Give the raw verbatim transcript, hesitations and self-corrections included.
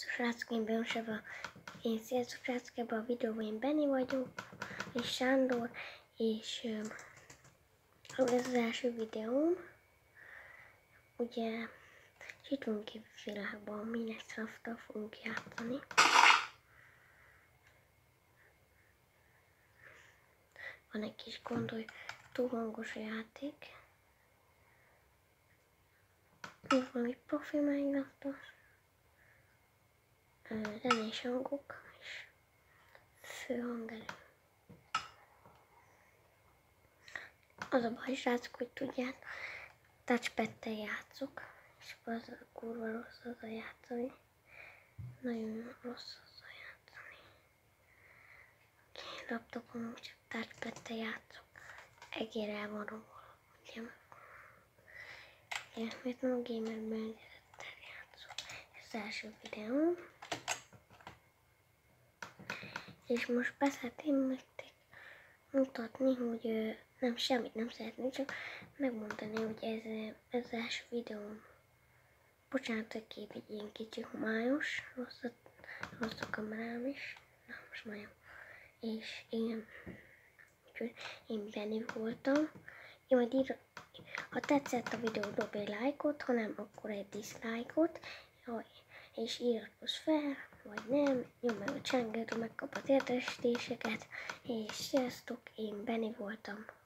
srácok, én Benni Én sziasztok srácok, ebben a videóban én Benni vagyok, és Sándor, és uh, ez az első videóm. Ugye, itt van kívül világban, Minecraft-tal fogunk játszani. Van egy kis gond, hogy túl hangos a játék. Itt van egy profi Minecraft-os. Zenés hangok és főhangerő. Az a baj, srácok, hogy tudják, touchpad-tel játszok, és az a kurva rossz az a játszani. Nagyon rossz az a játszani. Én laptopon csak touchpad-tel játszok. Egér el van róla, ugye? Én miért nem a gamer menettel játszok. Ez az első videóm. És most be szeretném nektek mutatni, hogy nem semmit nem szeretnék, csak megmondani, hogy ez, ez az első videóm. Bocsánat, a kép egy ilyen kicsi homályos, rossz a, rossz a kamerám is. Na, most már jó. És én, úgyhogy én Benni voltam. Én majd ír, ha tetszett a videó, dobj egy lájkot, ha nem, akkor egy dislike-ot. És iratkozz fel, vagy nem, nyomd meg a csengőt, megkapod értesítéseket, és sziasztok, én Benni voltam.